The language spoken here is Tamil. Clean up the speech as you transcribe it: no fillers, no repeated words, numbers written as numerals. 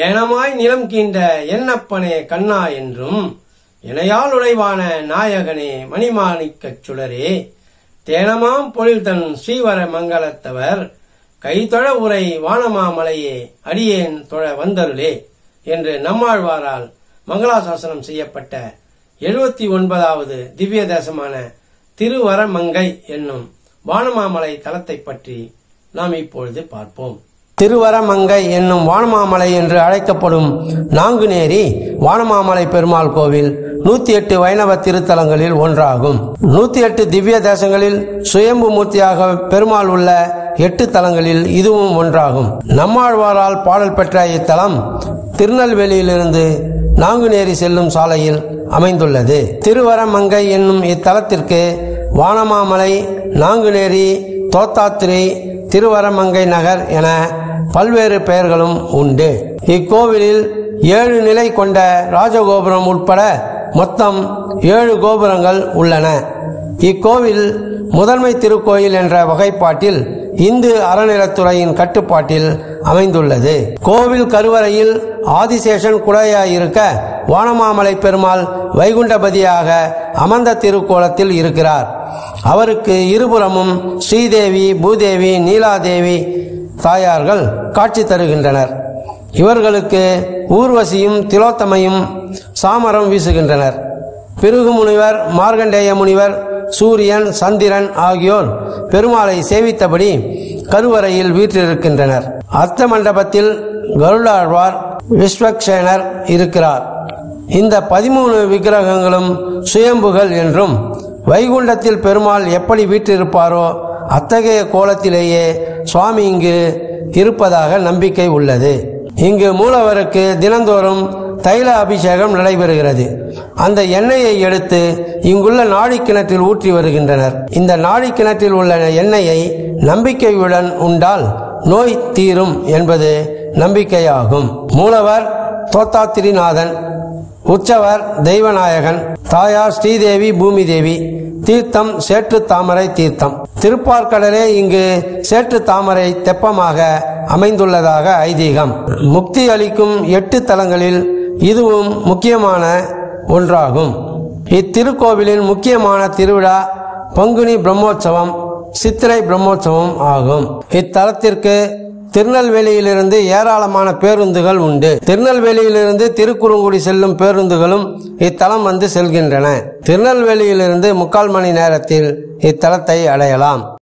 ஏனமாய் நிலம் கீண்ட என்னப்பனே கண்ணா என்றும் இணையால் உழைவான நாயகனே மணிமாணிக்கச் சுடரே தேனமாம் பொழில்தன் ஸ்ரீவர மங்கலத்தவர் கைதொழ உரை வானமாமலையே அடியேன் தொழ வந்தருளே என்று நம்மாழ்வாரால் மங்களாசாசனம் செய்யப்பட்ட 79வது திவ்ய தேசமான திருவரமங்கை என்னும் வானமாமலை தலத்தை பற்றி நாம் இப்பொழுது பார்ப்போம். திருவரமங்கை என்னும் வானமாமலை என்று அழைக்கப்படும் நாங்குநேரி வானமாமலை பெருமாள் கோவில் 108 வைணவ திருத்தலங்களில் ஒன்றாகும். 108 திவ்ய தேசங்களில் சுயம்பு மூர்த்தியாக பெருமாள் உள்ள 8 தலங்களில் இதுவும் ஒன்றாகும். நம்மாழ்வாரால் பாடல் பெற்ற இத்தலம் திருநெல்வேலியிலிருந்து நாங்குநேரி செல்லும் சாலையில் அமைந்துள்ளது. திருவரமங்கை என்னும் இத்தலத்திற்கு வானமாமலை, நாங்குநேரி, தோத்தாத்திரி, திருவரமங்கை நகர் என பல்வேறு பெயர்களும் உண்டு. இக்கோவிலில் 7 நிலை கொண்ட ராஜகோபுரம் உட்பட மொத்தம் 7 கோபுரங்கள் உள்ளன. இக்கோவில் முதன்மை திருக்கோயில் என்ற வகைப்பாட்டில் இந்து அறநிலைத்துறையின் கட்டுப்பாட்டில் அமைந்துள்ளது. கோவில் கருவறையில் ஆதிசேஷன் குடையாயிருக்க வானமாமலை பெருமாள் வைகுண்டபதியாக அமர்ந்த திருக்கோலத்தில் இருக்கிறார். அவருக்கு இருபுறமும் ஸ்ரீதேவி, பூதேவி, நீலாதேவி தாயார்கள் காட்சி தருகின்றனர். இவர்களுக்கு ஊர்வசியும் திலோத்தமையும் சாமரம் வீசுகின்றனர். பிருகு முனிவர், மார்கண்டேய முனிவர், சூரியன், சந்திரன் ஆகியோர் பெருமாளை சேவித்தபடி கருவறையில் வீற்றிருக்கின்றனர். அர்த்த மண்டபத்தில் கருடாழ்வார், விஸ்வக்சேனர் இருக்கிறார். இந்த 13 விக்கிரகங்களும் சுயம்புகள் என்றும் வைகுண்டத்தில் பெருமாள் எப்படி வீற்றிருப்பாரோ அத்தகைய கோலத்திலேயே சுவாமி இங்கு இருப்பதாக நம்பிக்கை உள்ளது. இங்கு மூலவருக்கு தினந்தோறும் தைல அபிஷேகம் நடைபெறுகிறது. அந்த எண்ணெயை எடுத்து இங்குள்ள நாடி கிணற்றில் ஊற்றி வருகின்றனர். இந்த நாடி கிணற்றில் உள்ள எண்ணெயை நம்பிக்கையுடன் உண்டால் நோய் தீரும் என்பது நம்பிக்கையாகும். மூலவர் தோத்தாத்திரிநாதன், உற்சவர் தெய்வநாயகன், தாயார் ஸ்ரீதேவி பூமி தேவி, தீர்த்தம் சேற்று தாமரை தீர்த்தம். திருப்பார்கடலே இங்கு சேற்று தாமரை தெப்பமாக அமைந்துள்ளதாக ஐதீகம். முக்தி அளிக்கும் 8 தலங்களில் இதுவும் முக்கியமான ஒன்றாகும். இத்திருக்கோவிலின் முக்கியமான திருவிழா பங்குனி பிரம்மோற்சவம், சித்திரை பிரம்மோற்சவம் ஆகும். இத்தலத்திற்கு திருநெல்வேலியிலிருந்து ஏராளமான பேருந்துகள் உண்டு. திருநெல்வேலியிலிருந்து திருக்குறுங்குடி செல்லும் பேருந்துகளும் இத்தலம் வந்து செல்கின்றன. திருநெல்வேலியிலிருந்து 3/4 மணி நேரத்தில் இத்தலத்தை அடையலாம்.